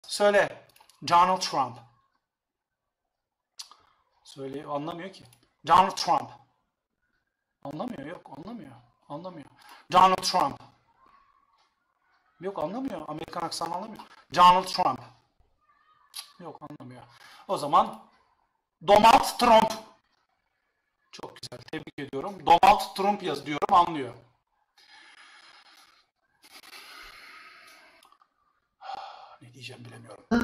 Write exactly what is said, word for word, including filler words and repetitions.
Söyle. Donald Trump. Söyle, anlamıyor ki. Donald Trump. Anlamıyor, yok anlamıyor. Anlamıyor. Donald Trump. Yok anlamıyor. Amerikan aksanı anlamıyor. Donald Trump. Yok anlamıyor. O zaman Donald Trump. Çok güzel. Tebrik ediyorum. Donald Trump yaz diyorum, anlıyor. Ne diyeceğim bilemiyorum.